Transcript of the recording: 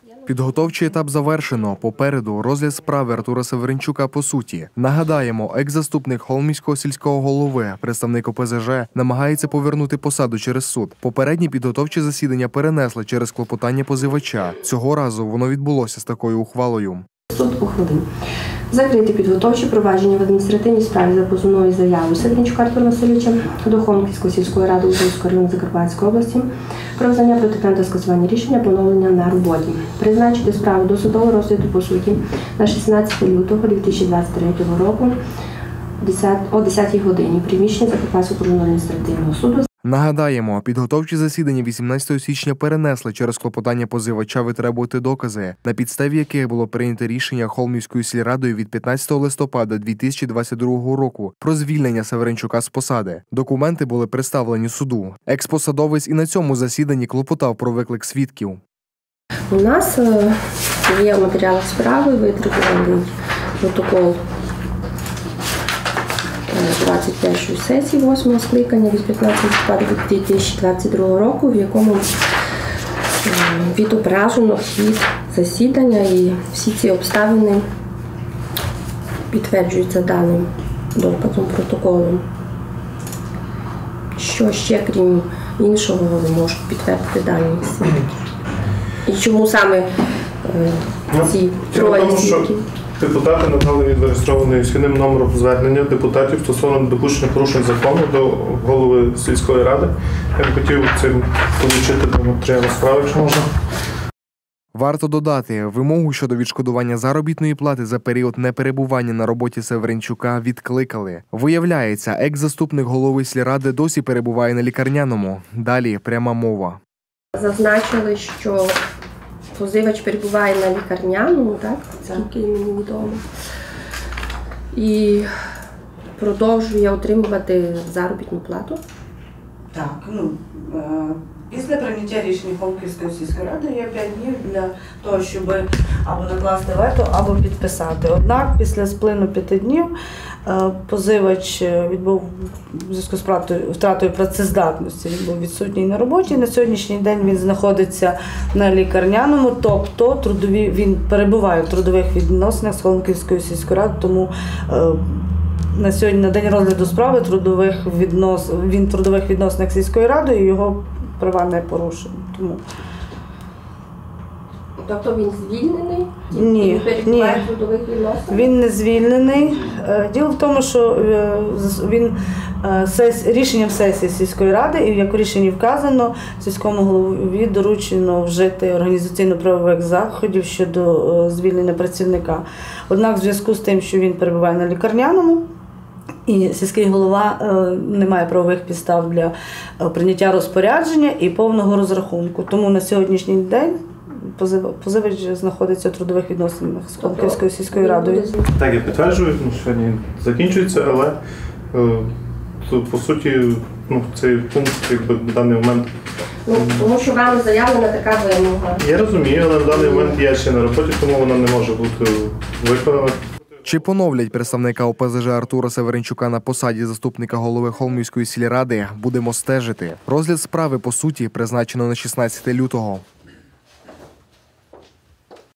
Підготовчий етап завершено. Попереду розгляд справи Артура Северинчука по суті. Нагадаємо, екс-заступник Холмського сільського голови, представник ОПЗЖ, намагається повернути посаду через суд. Попередні підготовчі засідання перенесли через клопотання позивача. Цього разу воно відбулося з такою ухвалою. Суд ухвалив закрити підготовчі провадження в адміністративній справі за позовною заявою Северинчука Артура Васильовича до Холмської сільської ради Ужгородського району Закарпатської області про визнання протиправного та скасування рішення поновлення на роботі. Призначити справу до судового розгляду по суті на 16 лютого 2023 року о 10 годині в приміщенні Закарпатського окружного адміністративного суду. Нагадаємо, підготовчі засідання 18 січня перенесли через клопотання позивача витребувати докази, на підставі яких було прийнято рішення Холмською сільрадою від 15 листопада 2022 року про звільнення Северинчука з посади. Документи були представлені суду. Експосадовець і на цьому засіданні клопотав про виклик свідків. У нас є в матеріалах справи витребуваний протокол 25-ї сесії 8-го скликання від 15 листопада 2022 року, в якому відображено хід засідання і всі ці обставини підтверджуються даним доказом, протоколом. Що ще, крім іншого, можуть підтвердити дані свідки? І чому саме ці троє свідків? Депутати надали зареєстрований східним номером звернення депутатів стосовно недопущення порушень закону до голови сільської ради. Я б хотів цим долучити до матеріалу справи, якщо можна. Варто додати, вимогу щодо відшкодування заробітної плати за період неперебування на роботі Северинчука відкликали. Виявляється, екс-заступник голови сільради досі перебуває на лікарняному. Далі пряма мова. Зазначили, що позивач перебуває на лікарняному, так? Скільки мені відомо. І продовжує отримувати заробітну плату. Так, після прийняття рішення Холмської сільської ради є 5 днів для того, щоб або накласти вето, або підписати. Однак після сплину 5 днів позивач відбув у зв'язку з втратою працездатності, він був відсутній на роботі. На сьогоднішній день він знаходиться на лікарняному, тобто він перебуває в трудових відносинах з Холмською сільською радою, тому на сьогодні, на день розгляду справи, він в трудових відносинах з сільською радою, його права не порушені. Тобто він звільнений? Ні, він не звільнений. Діло в тому, що він рішенням сесії сільської ради, і як у рішенні вказано, сільському голові доручено вжити організаційно-правових заходів щодо звільнення працівника. Однак в зв'язку з тим, що він перебуває на лікарняному, і сільський голова не має правових підстав для прийняття розпорядження і повного розрахунку. Тому на сьогоднішній день позивач знаходиться в трудових відносинах з Холмською сільською радою. Так, я підтверджую, сьогодні закінчується, але по суті цей пункт в даний момент. Тому що вам заявлена така вимога. Я розумію, але в даний момент я ще на роботі, тому вона не може бути виконана. Чи поновлять представника ОПЗЖ Артура Северинчука на посаді заступника голови Холмської сільради, будемо стежити. Розгляд справи по суті призначено на 16 лютого.